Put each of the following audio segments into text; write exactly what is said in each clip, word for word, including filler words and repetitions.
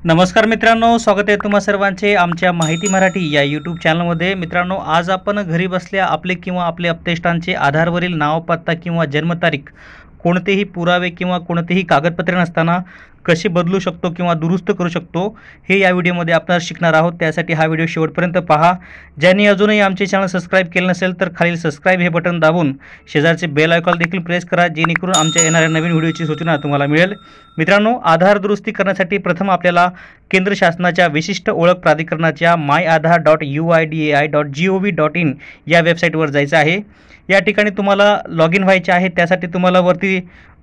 नमस्कार मित्रांनो, स्वागत आहे तुम्हा सर्वांचे आमच्या माहिती मराठी या यूट्यूब चॅनलमध्ये। मित्रांनो, आज आपण घरी बसल्या आपले किंवा आपल्या अपतेष्टांचे आधारवरील नाव, पत्ता किंवा जन्मतारीख कोणतेही पुरावे किंवा कोणतेही कागदपत्रे नसताना कशी बदलू शकतो किंवा दुरुस्त करू शकतो हे या व्हिडिओमध्ये आपण शिकणार आहोत। त्यासाठी हा व्हिडिओ शेवटपर्यंत पहा। ज्यांनी अजूनही आमचे चॅनल सबस्क्राइब केले नसेल तर खालील सबस्क्राइब हे बटन दाबून शेजारचे बेल आयकॉन देखील प्रेस करा, जेणेकरून आमच्या येणाऱ्या नवीन व्हिडिओची सूचना तुम्हाला मिळेल। मित्रांनो, आधार दुरुस्ती करण्यासाठी प्रथम आपल्याला केंद्र शासनाच्या विशिष्ट ओळख प्राधिकरणाच्या my Aadhaar dot U I D A I dot G O V dot in या वेबसाईटवर जायचं आहे। या ठिकाणी तुम्हाला लॉग इन व्हायचे आहे। त्यासाठी तुम्हाला वरती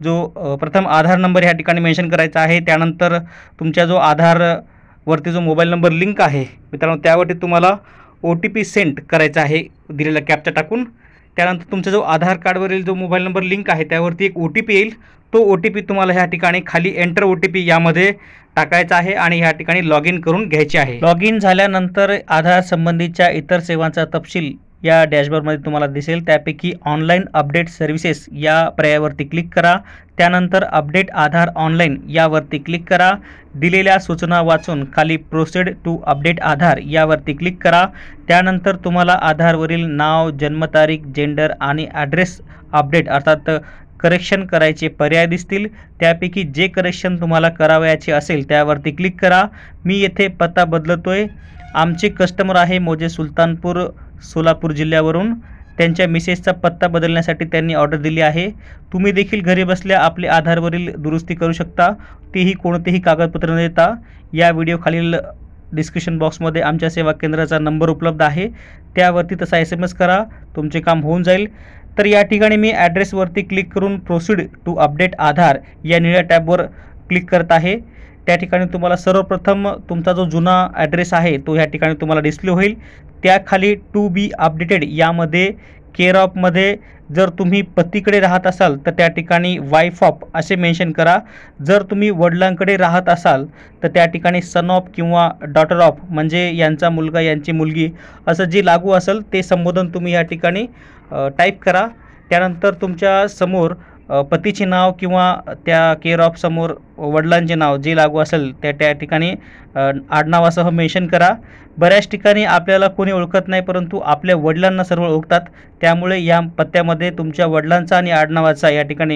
जो प्रथम आधार नंबर या ठिकाणी मेन्शन करायचा आहे। त्यानंतर तुमच्या जो आधार वरती जो मोबाईल नंबर लिंक आहे मित्रांनो, त्यावरती तुम्हाला ओ टी पी सेंड करायचा आहे दिलेला कॅप्चा टाकून। त्यानंतर तुमचा जो आधार कार्डवरील जो मोबाईल नंबर लिंक आहे त्यावरती एक ओ टी पी येईल। तो ओ टी पी तुम्हाला ह्या ठिकाणी खाली एंटर ओ टी पी यामध्ये टाकायचा आहे आणि ह्या ठिकाणी लॉग इन करून घ्यायचे आहे। लॉग इन झाल्यानंतर आधार संबंधीच्या इतर सेवांचा तपशील या डॅशबोर्डमध्ये तुम्हाला दिसेल। त्यापैकी ऑनलाईन अपडेट सर्व्हिसेस या पर्यायावरती क्लिक करा। त्यानंतर अपडेट आधार ऑनलाईन यावरती क्लिक करा। दिलेल्या सूचना वाचून खाली प्रोसीड टू अपडेट आधार यावरती क्लिक करा। त्यानंतर तुम्हाला आधारवरील नाव, जन्मतारीख, जेंडर आणि ॲड्रेस अपडेट अर्थात करेक्शन करायचे पर्याय दिसतील। त्यापैकी जे करेक्शन तुम्हाला करावयाचे असेल त्यावरती क्लिक करा। मी येथे पत्ता बदलतोय। आमचे कस्टमर आहे मोजे सुलतानपूर सोलापूर जिल्ह्यावरून। त्यांच्या मिसेसचा पत्ता बदलण्यासाठी त्यांनी ऑर्डर दिली आहे। तुम्ही देखील घरी बसल्या आपले आधारवरील दुरुस्ती करू शकता, तेही कोणतेही कागदपत्र न देता। या व्हिडिओ खालील डिस्क्रिप्शन बॉक्समध्ये आमच्या सेवा केंद्राचा नंबर उपलब्ध आहे, त्यावरती तसा एस एम एस करा, तुमचे काम होऊन जाईल। तर या ठिकाणी मी ॲड्रेसवरती क्लिक करून प्रोसीड टू अपडेट आधार या निळ्या टॅबवर क्लिक करत आहे। त्या ठिकाणी तुम्हाला सर्वप्रथम तुमचा जो जुना ॲड्रेस आहे तो ह्या ठिकाणी तुम्हाला डिस्प्ले होईल। त्याखाली टू बी अपडेटेड यामध्ये केअर ऑफमध्ये जर तुम्ही पतीकडे राहत असाल तर त्या ठिकाणी वाईफ ऑफ असे मेन्शन करा। जर तुम्ही वडिलांकडे राहत असाल तर त्या ठिकाणी सन ऑफ किंवा डॉटर ऑफ म्हणजे यांचा मुलगा, यांची मुलगी असं जे लागू असेल ते संबोधन तुम्ही या ठिकाणी टाईप करा। त्यानंतर तुमच्या समोर पतीचे नाव किंवा त्या केअर ऑफ समोर वडिलांचे नाव जे लागू असेल त्या त्या ठिकाणी आडनावासह मेन्शन करा। बऱ्याच ठिकाणी आपल्याला कोणी ओळखत नाही, परंतु आपल्या वडिलांना सर्व ओळखतात, त्यामुळे या पत्त्यामध्ये तुमच्या वडिलांचा आणि आडनावाचा या ठिकाणी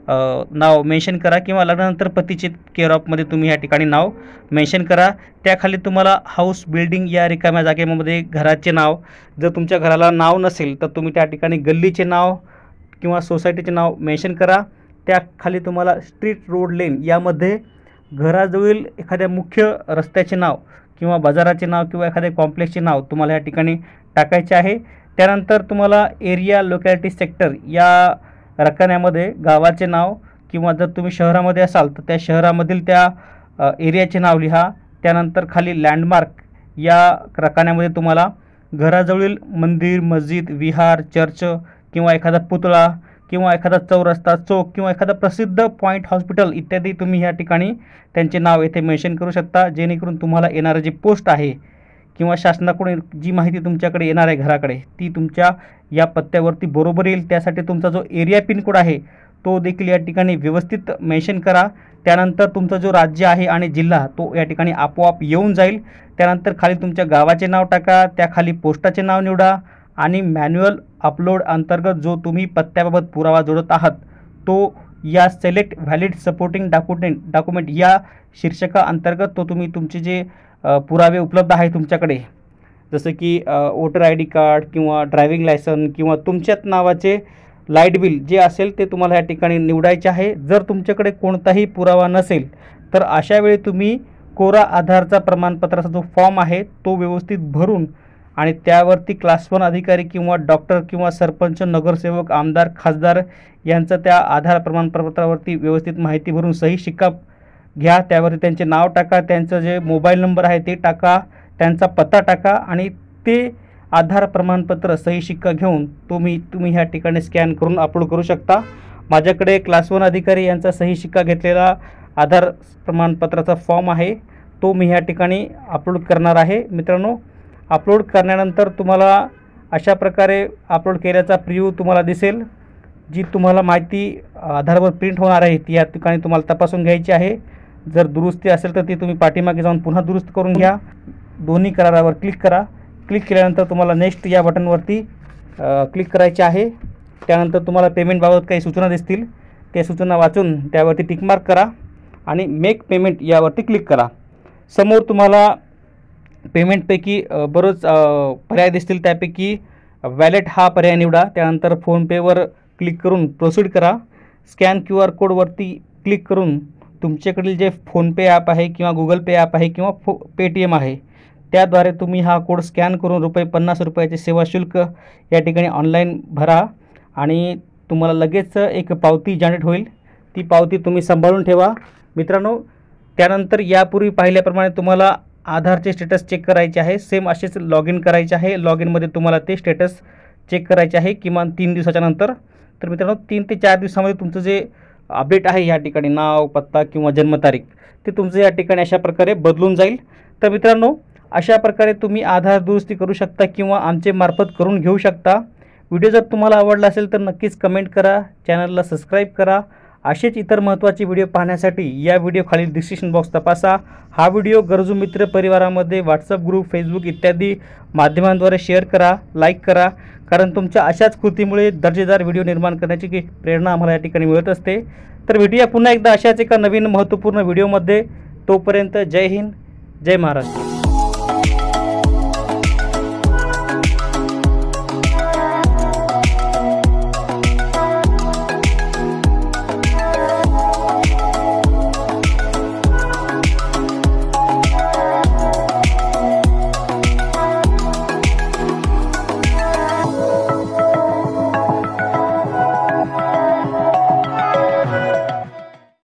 नाव मेन्शन करा किंवा लग्नानंतर पतीचे केअर ऑफमध्ये तुम्ही या ठिकाणी नाव मेन्शन करा। त्याखाली तुम्हाला हाऊस बिल्डिंग या रिकाम्या जागेमध्ये घराचे नाव, जर तुमच्या घराला नाव नसेल तर तुम्ही त्या ठिकाणी गल्लीचे नाव किंवा सोसायटीचे नाव मेन्शन करा। त्याखाली तुम्हाला स्ट्रीट, रोड, लेन यामध्ये घराजवळील एखाद्या मुख्य रस्त्याचे नाव किंवा बाजाराचे नाव किंवा एखाद्या कॉम्प्लेक्सचे नाव तुम्हाला या ठिकाणी टाकायचे आहे। त्यानंतर तुम्हाला एरिया, लोकॅलिटी, सेक्टर या रकान्यामध्ये गावाचे नाव किंवा जर तुम्ही शहरामध्ये असाल तर त्या शहरामधील त्या एरियाचे नाव लिहा। त्यानंतर खाली लँडमार्क या रकान्यामध्ये तुम्हाला घराजवळील मंदिर, मस्जिद, विहार, चर्च किंवा एखादा पुतळा किंवा एखादा चौरस्ता, चौक किंवा एखादा प्रसिद्ध पॉईंट, हॉस्पिटल इत्यादी तुम्ही या ठिकाणी त्यांचे नाव येथे मेन्शन करू शकता, जेणेकरून तुम्हाला येणारं जे पोस्ट आहे किंवा शासनाकडून जी माहिती तुमच्याकडे येणार आहे घराकडे ती तुमच्या या पत्त्यावरती बरोबर येईल। त्यासाठी तुमचा जो एरिया पिनकोड आहे तो देखील या ठिकाणी व्यवस्थित मेन्शन करा। त्यानंतर तुमचा जो राज्य आहे आणि जिल्हा तो या ठिकाणी आपोआप येऊन जाईल। त्यानंतर खाली तुमच्या गावाचे नाव टाका, त्याखाली पोस्टाचे नाव निवडा आणि मॅन्युअल अपलोड अंतर्गत जो तुम्ही पत्त्याबाबत पुरावा जोडत आहात तो या select valid supporting document document या शीर्षका अंतर्गत तो तुम्ही तुमचे जे पुरावे उपलब्ध आहे तुमच्याकडे, जसं की वोटर आय डी कार्ड किंवा ड्रायव्हिंग लायसन किंवा तुमच्याच नावाचे लाईट बिल जे असेल ते तुम्हाला या ठिकाणी निवडायचे आहे। जर तुमच्याकडे कोणताही पुरावा नसेल तर अशावेळी तुम्ही कोरा आधारचा प्रमाणपत्राचा जो फॉर्म आहे तो व्यवस्थित भरून आणि त्यावरती क्लास वन अधिकारी किंवा डॉक्टर किंवा सरपंच, नगरसेवक, आमदार, खासदार यांचं त्या आधार प्रमाणपत्रावरती व्यवस्थित माहिती भरून सही शिक्का घ्या। त्यावरती त्यांचे नाव टाका, त्यांचं जे मोबाईल नंबर आहे ते टाका, त्यांचा पत्ता टाका आणि ते आधार प्रमाणपत्र सही शिक्का घेऊन तुम्ही तुम्ही ह्या ठिकाणी स्कॅन करून अपलोड करू शकता। माझ्याकडे क्लास वन अधिकारी यांचा सही शिक्का घेतलेला आधार प्रमाणपत्राचा फॉर्म आहे, तो मी ह्या ठिकाणी अपलोड करणार आहे। मित्रांनो, अपलोड करण्यानंतर तुम्हाला अशा प्रकारे अपलोड केल्याचा प्रिव्ह्यू तुम्हाला दिसेल। जी तुम्हाला माहिती आधारवर प्रिंट होणार आहे ती या ठिकाणी तुम्हाला तपासून घ्यायची आहे। जर दुरुस्ती असेल तर ती तुम्ही पाठीमागे जाऊन पुन्हा दुरुस्त करून घ्या. दोन्ही करारावर क्लिक करा. क्लिक केल्यानंतर तुम्हाला नेक्स्ट या बटनवरती क्लिक करायचे आहे. त्यानंतर तुम्हाला पेमेंटबाबत काही सूचना दिसतील, त्या सूचना वाचून त्यावरती टिकमार्क करा आणि मेक पेमेंट यावरती क्लिक करा. समोर तुम्हाला पेमेंटपैकी बरोच पर्याय दिसतील, त्यापैकी वॅलेट हा पर्याय निवडा. त्यानंतर फोनपेवर क्लिक करून प्रोसीड करा. स्कॅन क्यू आर कोडवरती क्लिक करून तुमच्याकडील जे फोनपे ॲप आहे किंवा गुगल पे ॲप आहे किंवा फो पेटीएम आहे त्याद्वारे तुम्ही हा कोड स्कॅन करून रुपये पन्नास रुपयाचे सेवा शुल्क या ठिकाणी ऑनलाईन भरा आणि तुम्हाला लगेच एक पावती जनरेट होईल. ती पावती तुम्ही सांभाळून ठेवा मित्रांनो. त्यानंतर यापूर्वी पाहिल्याप्रमाणे तुम्हाला आधारचे स्टेटस चेक करायचे आहे. सेम असेच लॉग इन करायचे आहे. लॉग इनमध्ये तुम्हाला ते स्टेटस चेक करायचे आहे किमान तीन दिवसाच्या नंतर. तर मित्रांनो तीन ते चार दिवसामध्ये तुमचं जे अपडेट आहे या ठिकाणी नाव, पत्ता किंवा जन्मतारीख ते तुमचं या ठिकाणी अशा प्रकारे बदलून जाईल. तर मित्रांनो अशा प्रकारे तुम्ही आधार दुरुस्ती करू शकता किंवा आमचे मार्फत करून घेऊ शकता. व्हिडिओ जर तुम्हाला आवडला असेल तर नक्कीच कमेंट करा, चॅनलला सबस्क्राईब करा. असेच इतर महत्त्वाचे व्हिडिओ पाहण्यासाठी या व्हिडिओ खालील डिस्क्रिप्शन बॉक्स तपासा. हा व्हिडिओ गरजू मित्र परिवारामध्ये व्हॉट्सअप ग्रुप, फेसबुक इत्यादी माध्यमांद्वारे शेअर करा, लाईक करा, कारण तुमच्या अशाच कृतीमुळे दर्जेदार व्हिडिओ निर्माण करण्याची की प्रेरणा आम्हाला या ठिकाणी मिळत असते. तर भेटूया पुन्हा एकदा अशाच एका नवीन महत्त्वपूर्ण व्हिडिओमध्ये. तोपर्यंत जय हिंद, जय महाराष्ट्र.